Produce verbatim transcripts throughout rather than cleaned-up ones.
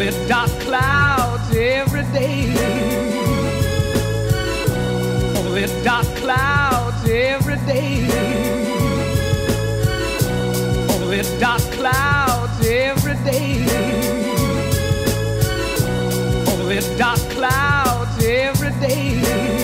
with dark clouds every day. With dark clouds every day. With dark clouds every day. With dark clouds every day.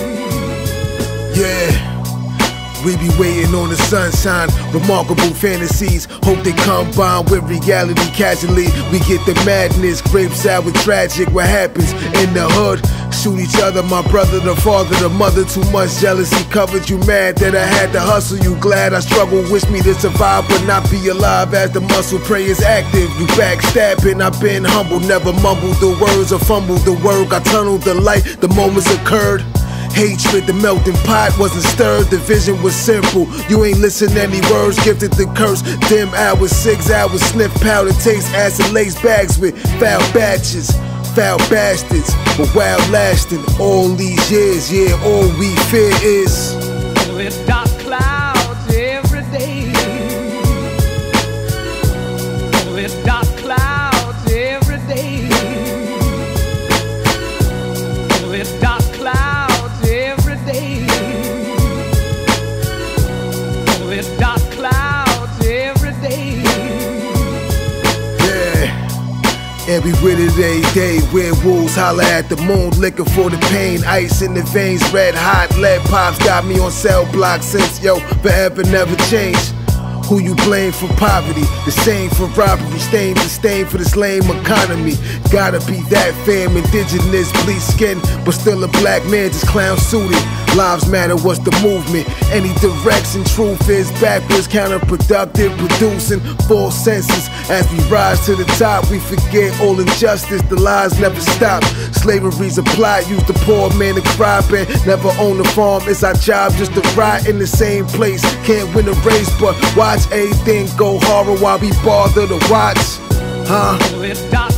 Yeah. We be waiting on the sunshine, remarkable fantasies. Hope they combine with reality casually. We get the madness, grapes out with tragic. What happens in the hood? Shoot each other, my brother, the father, the mother. Too much jealousy covered you, mad that I had to hustle. You glad I struggle, wish me to survive but not be alive. As the muscle prey is active, you backstabbing. I've been humble, never mumbled the words or fumbled the work. I tunneled the light, the moments occurred. Hatred, the melting pot wasn't stirred, the vision was simple. You ain't listen to any words, gifted the curse. Dim hours, six hours, sniff powder, taste acid, lace bags with foul batches, foul bastards, but while lasting all these years, yeah, all we fear is with dark clouds every day. With dark clouds every day. With dark clouds. With dark clouds every day. Yeah, and we with it every day. Werewolves holler at the moon, looking for the pain. Ice in the veins, red hot. Lead pops got me on cell block since yo forever never changed. Who you blame for poverty? The same for robbery. Stain to stain for this lame economy. Gotta be that fam, indigenous, bleach skin, but still a black man, just clown suited. Lives matter, what's the movement? Any direction, truth is backwards, counterproductive, producing false senses. As we rise to the top, we forget all injustice, the lies never stop. Slavery's a plot, use the poor man to crop and never own a farm. It's our job just to ride in the same place. Can't win a race, but watch everything go horror while we bother to watch. Huh? With dark